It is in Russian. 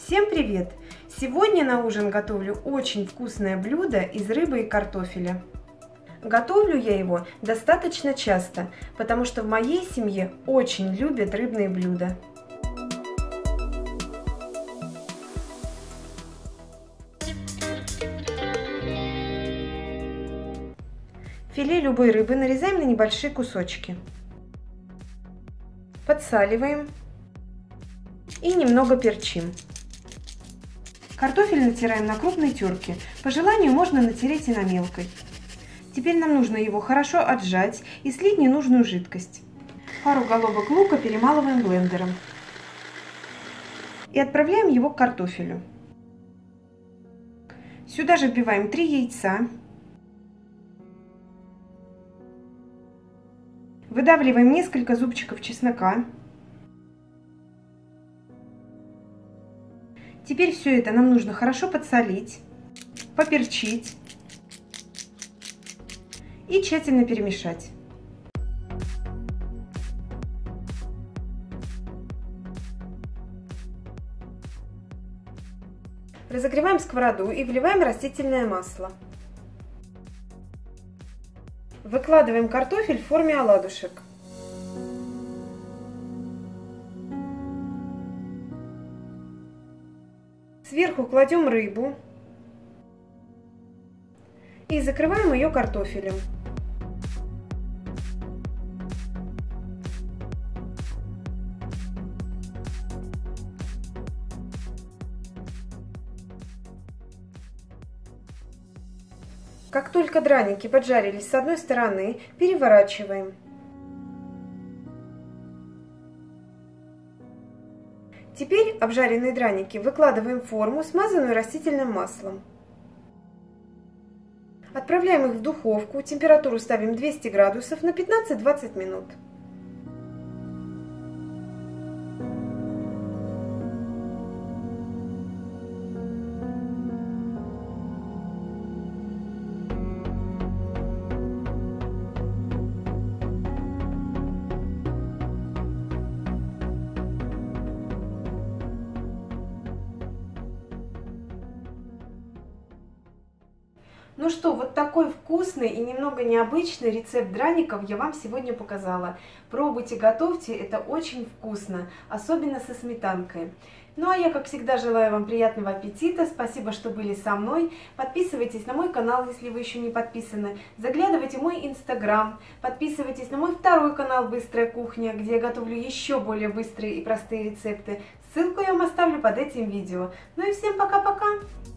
Всем привет! Сегодня на ужин готовлю очень вкусное блюдо из рыбы и картофеля. Готовлю я его достаточно часто, потому что в моей семье очень любят рыбные блюда. Филе любой рыбы нарезаем на небольшие кусочки. Подсаливаем и немного перчим. Картофель натираем на крупной терке. По желанию можно натереть и на мелкой. Теперь нам нужно его хорошо отжать и слить ненужную жидкость. Пару головок лука перемалываем блендером. И отправляем его к картофелю. Сюда же вбиваем 3 яйца. Выдавливаем несколько зубчиков чеснока. Теперь все это нам нужно хорошо подсолить, поперчить и тщательно перемешать. Разогреваем сковороду и вливаем растительное масло. Выкладываем картофель в форме оладушек. Сверху кладем рыбу и закрываем ее картофелем. Как только драники поджарились с одной стороны, переворачиваем. Теперь обжаренные драники выкладываем в форму, смазанную растительным маслом. Отправляем их в духовку, температуру ставим 200 градусов на 15-20 минут. Ну что, вот такой вкусный и немного необычный рецепт драников я вам сегодня показала. Пробуйте, готовьте, это очень вкусно, особенно со сметанкой. Ну а я, как всегда, желаю вам приятного аппетита, спасибо, что были со мной. Подписывайтесь на мой канал, если вы еще не подписаны. Заглядывайте в мой инстаграм, подписывайтесь на мой второй канал «Быстрая кухня», где я готовлю еще более быстрые и простые рецепты. Ссылку я вам оставлю под этим видео. Ну и всем пока-пока!